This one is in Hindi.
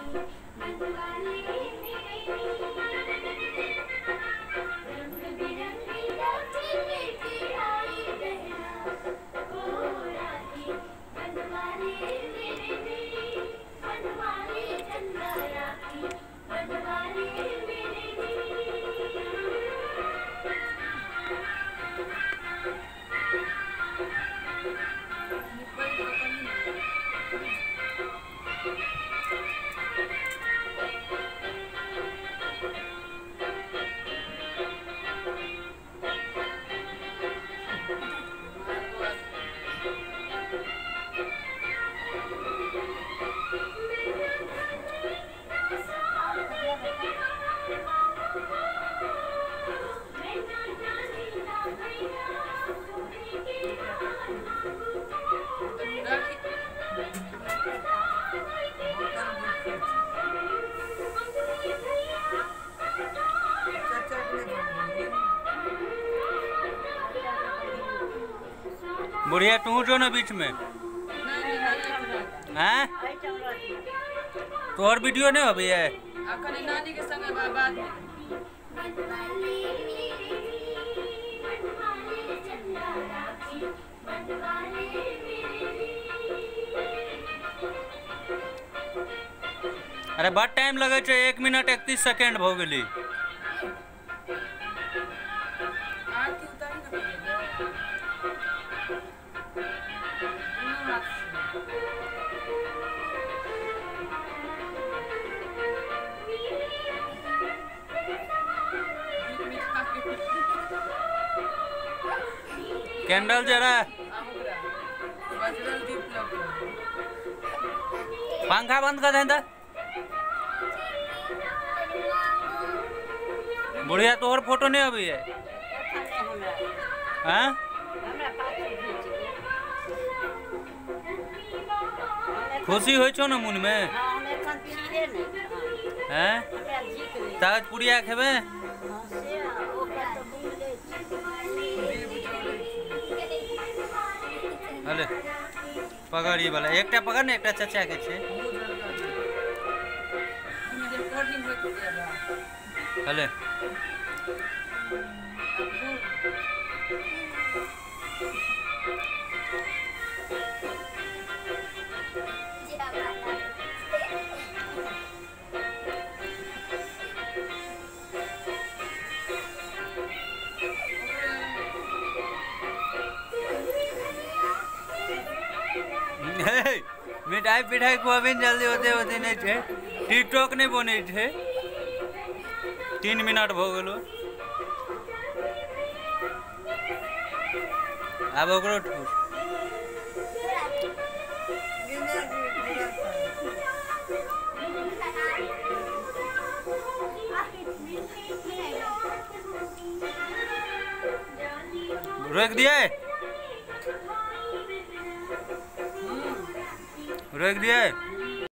बुढ़िया तू जो ना बीच में हैं तो और वीडियो नहीं हो भैया नानी के संग बाद अरे बहुत टाइम लगे छे 1 मिनट 31 सेकंड हो गई कैंडल जरा पंखा बंद कर दें बुढ़िया तो और फोटो नहीं अभी है हाँ? खुशी हो छो ना मुन में हैं ताज पुड़िया खेबे अरे पकड़ वाला एक पकड़ ना एक चाचा के छे हले मिठाई पिठाई खुआबे जल्दी होते होते नहीं थे टिकटॉक नहीं बने थे 3 मिनट हो गलो अब ओकरो रोक दिया रोक दिया